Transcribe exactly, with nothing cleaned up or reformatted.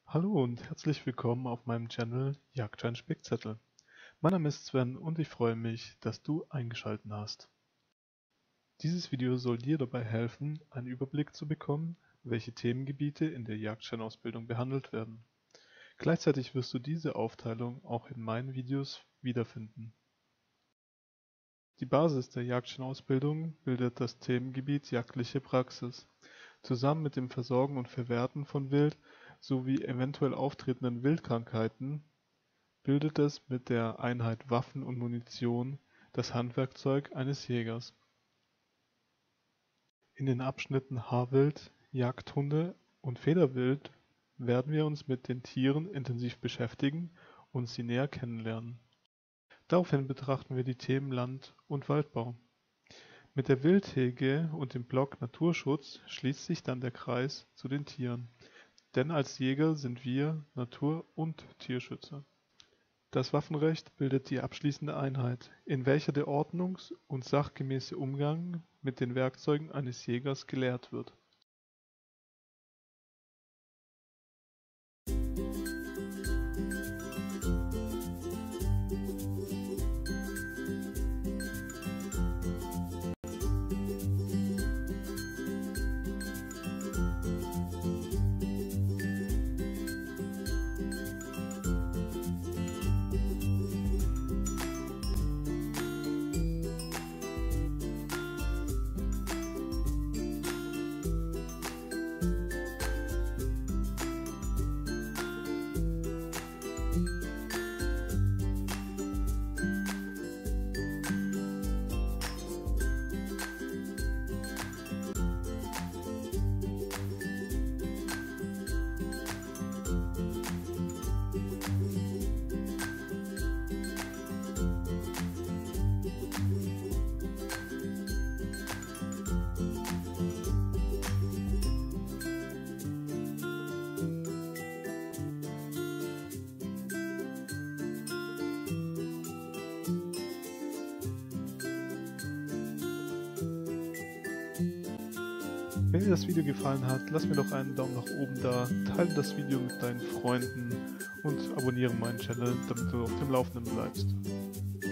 Hallo und herzlich willkommen auf meinem Channel Jagdschein Spickzettel. Mein Name ist Sven und ich freue mich, dass du eingeschaltet hast. Dieses Video soll dir dabei helfen, einen Überblick zu bekommen, welche Themengebiete in der Jagdscheinausbildung behandelt werden. Gleichzeitig wirst du diese Aufteilung auch in meinen Videos wiederfinden. Die Basis der Jagdscheinausbildung bildet das Themengebiet Jagdliche Praxis. Zusammen mit dem Versorgen und Verwerten von Wild sowie eventuell auftretenden Wildkrankheiten bildet es mit der Einheit Waffen und Munition das Handwerkzeug eines Jägers. In den Abschnitten Haarwild, Jagdhunde und Federwild werden wir uns mit den Tieren intensiv beschäftigen und sie näher kennenlernen. Daraufhin betrachten wir die Themen Land- und Waldbau. Mit der Wildhege und dem Block Naturschutz schließt sich dann der Kreis zu den Tieren, denn als Jäger sind wir Natur- und Tierschützer. Das Waffenrecht bildet die abschließende Einheit, in welcher der ordnungs- und sachgemäße Umgang mit den Werkzeugen eines Jägers gelehrt wird. Wenn dir das Video gefallen hat, lass mir doch einen Daumen nach oben da, teile das Video mit deinen Freunden und abonniere meinen Channel, damit du auf dem Laufenden bleibst.